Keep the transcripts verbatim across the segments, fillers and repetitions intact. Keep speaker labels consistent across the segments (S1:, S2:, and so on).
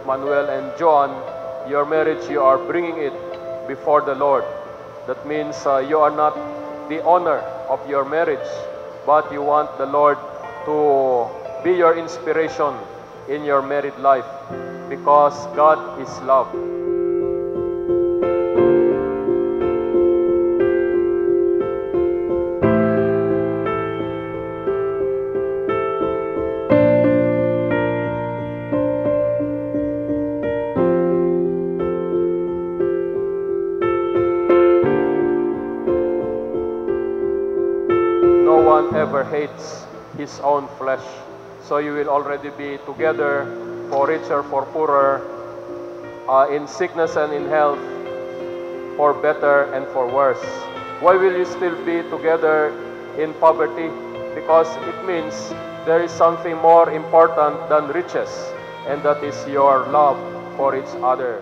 S1: Manuel and Joan, your marriage, you are bringing it before the Lord. That means uh, you are not the owner of your marriage, but you want the Lord to be your inspiration in your married life, because God is love. No one ever hates his own flesh. So you will already be together for richer, for poorer, uh, in sickness and in health, for better and for worse. Why will you still be together in poverty? Because it means there is something more important than riches, and that is your love for each other.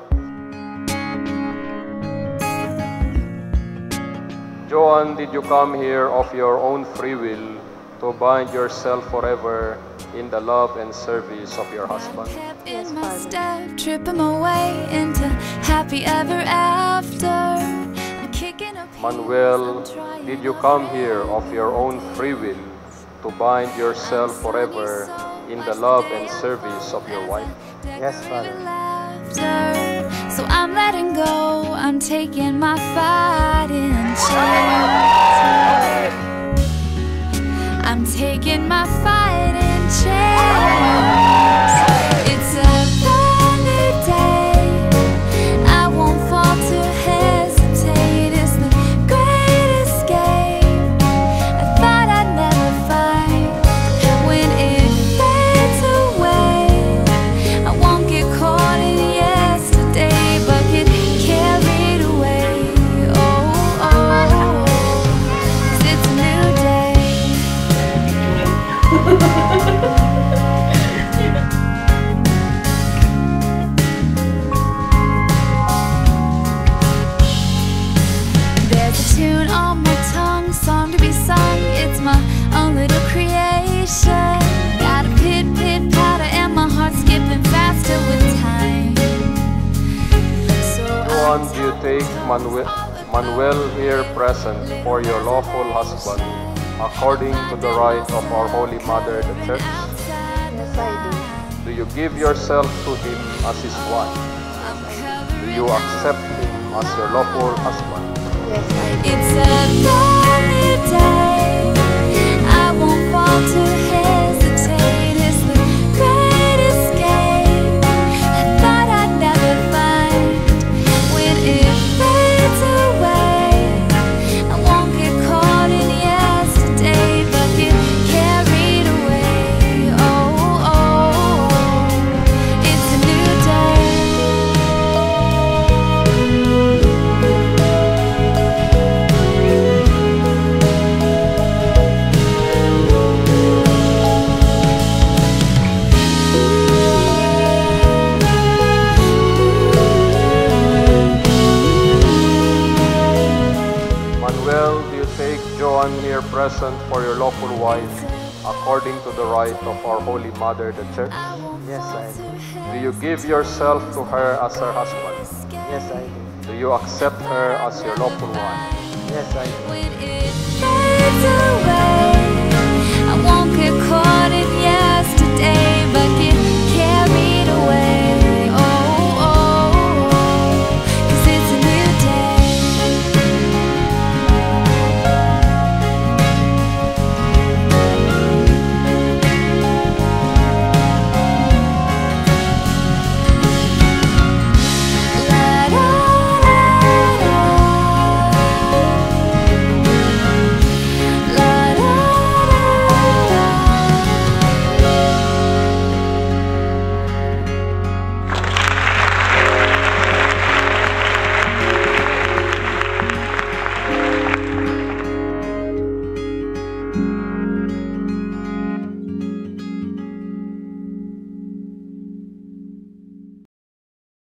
S1: Joan, did you come here of your own free will to bind yourself forever in the love and service of your husband?
S2: In my step, tripping my way into happy ever after. I'm kicking up
S1: Manuel, did you come here of your own free will to bind yourself forever in the love and service of your wife?
S3: Yes, Father.
S2: So I'm letting go, I'm taking my fighting chance. I'm taking my fighting chance. It's a brand new day, I won't fall to hesitate. It's the great escape, I thought I'd never find. When it fades away, I won't get caught in yesterday, but get carried away. Oh, oh, 'cause it's a new day. There's a tune on my tongue, song to be sung. It's my own little creation. Got a pit, pit, patter, and my heart skipping faster with time. So
S1: Joan, do you take Manuel, Manuel here present for your lawful husband, according to the right of our Holy Mother, the Church?
S3: Yes, I do.
S1: Do you give yourself to him as his wife? Do you accept him as your lawful husband?
S3: Yes, I do.
S2: it's a brand new day, I won't fall to hesitate. It's the great escape, I thought I'd never find. When it fades away, I won't get caught in yesterday, but get carried away. Oh, oh, it's a new day.
S1: Manuel, do you take Joan here present for your lawful wife, according to the right of our Holy Mother, the Church?
S3: Yes, I do.
S1: Do you give yourself to her as her husband?
S3: Yes, I do.
S1: Do you accept her as your lawful wife?
S3: Yes, I do.
S2: When it fades away, I won't get caught in yesterday.